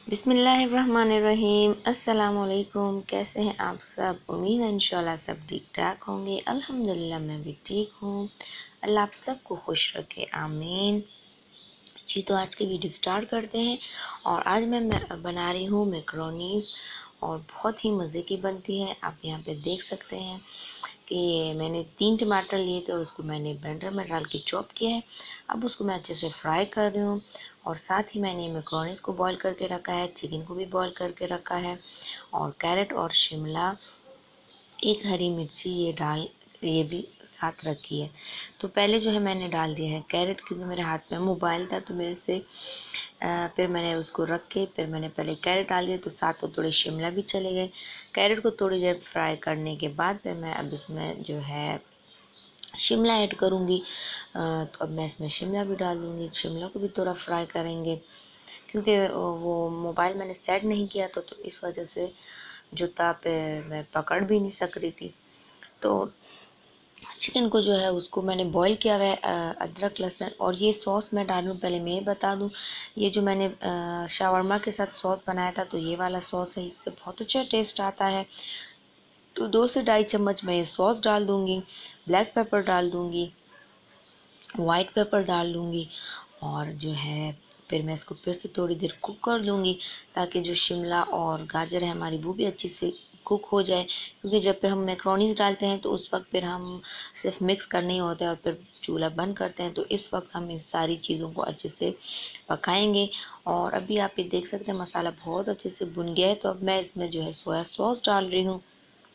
बिस्मिल्लाहिर्रहमानिर्रहीम। अस्सलामुअलैकुम। कैसे हैं आप सब? उम्मीद है इंशाल्लाह सब ठीक ठाक होंगे। अल्हम्दुलिल्लाह मैं भी ठीक हूँ। अल्लाह आप सबको खुश रखे, आमीन जी। तो आज की वीडियो स्टार्ट करते हैं। और आज मैं बना रही हूँ मैकरोनीज, और बहुत ही मज़े की बनती है। आप यहाँ पे देख सकते हैं कि मैंने 3 टमाटर लिए थे और उसको मैंने ब्लेंडर में डाल के चॉप किया है। अब उसको मैं अच्छे से फ्राई कर रही हूँ। और साथ ही मैंने मैकरोनीज को बॉईल करके रखा है, चिकन को भी बॉईल करके रखा है, और कैरेट और शिमला, एक हरी मिर्ची ये भी साथ रखी है। तो पहले जो है मैंने डाल दिया है कैरेट, क्योंकि मेरे हाथ में मोबाइल था तो मेरे से फिर मैंने उसको रख के फिर मैंने पहले कैरेट डाल दिया, तो साथ में थोड़े शिमला भी चले गए। कैरेट को थोड़ी देर फ्राई करने के बाद फिर मैं अब इसमें जो है शिमला ऐड करूँगी। तो अब मैं इसमें शिमला भी डाल दूँगी। शिमला को भी थोड़ा फ्राई करेंगे, क्योंकि वो मोबाइल मैंने सेट नहीं किया था, तो इस वजह से जो था फिर मैं पकड़ भी नहीं सक रही थी। तो चिकन को जो है उसको मैंने बॉईल किया हुआ है, अदरक लहसुन। और ये सॉस मैं डालूँ, पहले मैं ये बता दूँ, ये जो मैंने शावरमा के साथ सॉस बनाया था, तो ये वाला सॉस है, इससे बहुत अच्छा टेस्ट आता है। तो 2 से ढाई चम्मच मैं ये सॉस डाल दूँगी। ब्लैक पेपर डाल दूँगी, वाइट पेपर डाल दूँगी, और जो है फिर मैं इसको फिर से थोड़ी देर कुक कर लूँगी, ताकि जो शिमला और गाजर है हमारी वो भी अच्छे से कुक हो जाए। क्योंकि जब फिर हम मैक्रोनीज डालते हैं तो उस वक्त फिर हम सिर्फ मिक्स करने ही होता है और फिर चूल्हा बंद करते हैं। तो इस वक्त हम इस सारी चीज़ों को अच्छे से पकाएंगे। और अभी आप ये देख सकते हैं मसाला बहुत अच्छे से भुन गया है। तो अब मैं इसमें जो है सोया सॉस डाल रही हूँ।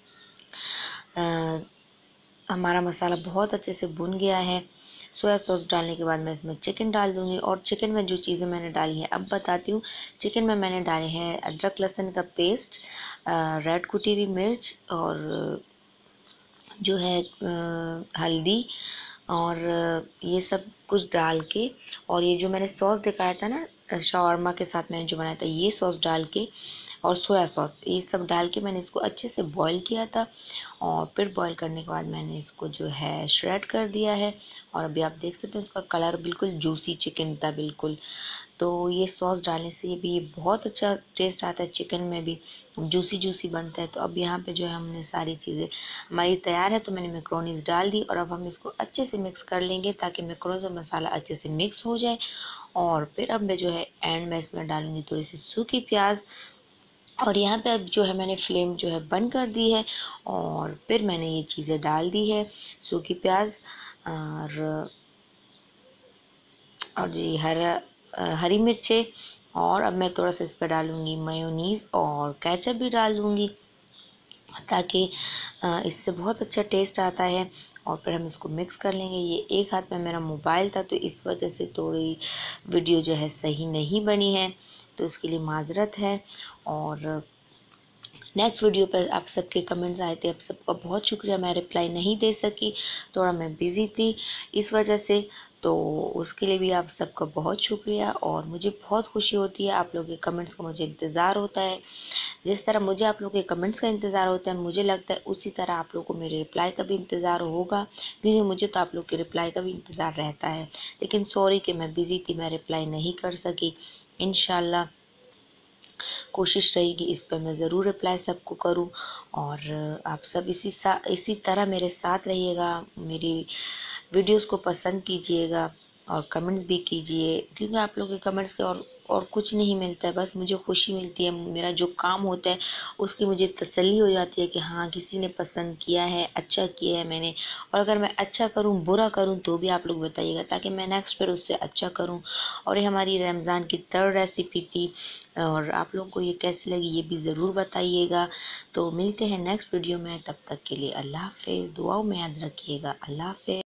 हमारा मसाला बहुत अच्छे से भुन गया है। सोया सॉस डालने के बाद मैं इसमें चिकन डाल दूँगी। और चिकन में जो चीज़ें मैंने डाली हैं अब बताती हूँ। चिकन में मैंने डाले हैं अदरक लहसुन का पेस्ट, रेड कुटी हुई मिर्च, और जो है हल्दी, और ये सब कुछ डाल के, और ये जो मैंने सॉस दिखाया था ना shawarma के साथ मैंने जो बनाया था, ये सॉस डाल के और सोया सॉस, ये सब डाल के मैंने इसको अच्छे से बॉईल किया था। और फिर बॉईल करने के बाद मैंने इसको जो है श्रेड कर दिया है। और अभी आप देख सकते हैं उसका कलर बिल्कुल जूसी चिकन था बिल्कुल। तो ये सॉस डालने से भी बहुत अच्छा टेस्ट आता है, चिकन में भी जूसी जूसी बनता है। तो अब यहाँ पे जो है हमने सारी चीज़ें हमारी तैयार है, तो मैंने मैक्रोनीज डाल दी। और अब हम इसको अच्छे से मिक्स कर लेंगे, ताकि मैक्रोनीज और मसाला अच्छे से मिक्स हो जाए। और फिर अब मैं जो है एंड में इसमें डालूंगी थोड़ी सी सूखी प्याज। और यहाँ पे अब जो है मैंने फ्लेम जो है बंद कर दी है, और फिर मैंने ये चीज़ें डाल दी है, सूखी प्याज और जी हरी मिर्चें। और अब मैं थोड़ा सा इस पर डालूंगी मेयोनीज़ और केचप भी डाल दूंगी, ताकि इससे बहुत अच्छा टेस्ट आता है। और फिर हम इसको मिक्स कर लेंगे। ये एक हाथ में मेरा मोबाइल था, तो इस वजह से थोड़ी वीडियो जो है सही नहीं बनी है, तो इसके लिए माजरत है। और नेक्स्ट वीडियो पर आप सबके कमेंट्स आए थे, आप सबका बहुत शुक्रिया। मैं रिप्लाई नहीं दे सकी, थोड़ा मैं बिज़ी थी इस वजह से, तो उसके लिए भी आप सबका बहुत शुक्रिया। और मुझे बहुत खुशी होती है, आप लोगों के कमेंट्स का मुझे इंतज़ार होता है। जिस तरह मुझे आप लोगों के कमेंट्स का इंतज़ार होता है, मुझे लगता है उसी तरह आप लोगों को मेरे रिप्लाई का भी इंतज़ार होगा, क्योंकि मुझे तो आप लोग के रिप्लाई का भी इंतज़ार रहता है। लेकिन सॉरी कि मैं बिज़ी थी, मैं रिप्लाई नहीं कर सकी। इंशाल्लाह कोशिश रहेगी इस पर मैं ज़रूर रिप्लाई सबको करूं। और आप सब इसी तरह मेरे साथ रहिएगा, मेरी वीडियोस को पसंद कीजिएगा और कमेंट्स भी कीजिए, क्योंकि आप लोगों के कमेंट्स के और कुछ नहीं मिलता है, बस मुझे खुशी मिलती है। मेरा जो काम होता है उसकी मुझे तसल्ली हो जाती है कि हाँ किसी ने पसंद किया है, अच्छा किया है मैंने। और अगर मैं अच्छा करूँ बुरा करूँ तो भी आप लोग बताइएगा, ताकि मैं नेक्स्ट फिर उससे अच्छा करूँ। और ये हमारी रमज़ान की 3rd रेसिपी थी, और आप लोगों को ये कैसी लगी ये भी ज़रूर बताइएगा। तो मिलते हैं नेक्स्ट वीडियो में, तब तक के लिए अल्लाह हाफ़िज़। दुआओं में याद रखिएगा। अल्लाह हाफ़िज़।